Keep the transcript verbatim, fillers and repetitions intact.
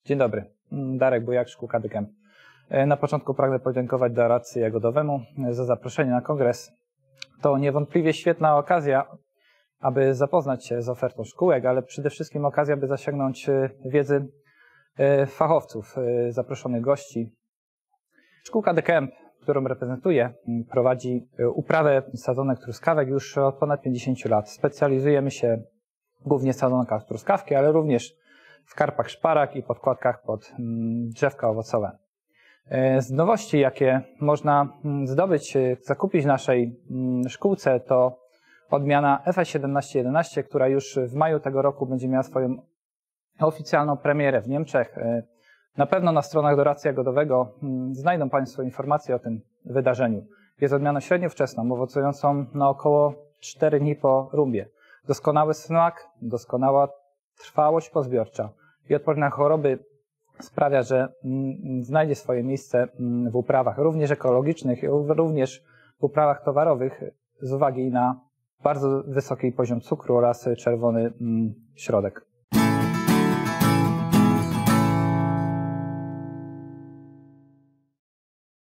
Dzień dobry, Darek Bujak, Szkółka Dykemp. Na początku pragnę podziękować doradcy jagodowemu za zaproszenie na kongres. To niewątpliwie świetna okazja, aby zapoznać się z ofertą szkółek, ale przede wszystkim okazja, by zasięgnąć wiedzy fachowców, zaproszonych gości. Szkółka Dykemp, którą reprezentuję, prowadzi uprawę sadzonek truskawek już od ponad pięćdziesięciu lat. Specjalizujemy się głównie w sadzonkach truskawki, ale również w karpach szparak i podkładkach pod drzewka owocowe. Z nowości, jakie można zdobyć, zakupić w naszej szkółce, to odmiana F S siedemnaście jedenaście, która już w maju tego roku będzie miała swoją oficjalną premierę w Niemczech. Na pewno na stronach doradcy jagodowego znajdą Państwo informacje o tym wydarzeniu. Jest odmianą średnio wczesną, owocującą na około cztery dni po rumbie. Doskonały smak, doskonała trwałość pozbiorcza i odporność na choroby sprawia, że znajdzie swoje miejsce w uprawach również ekologicznych, również w uprawach towarowych z uwagi na bardzo wysoki poziom cukru oraz czerwony środek.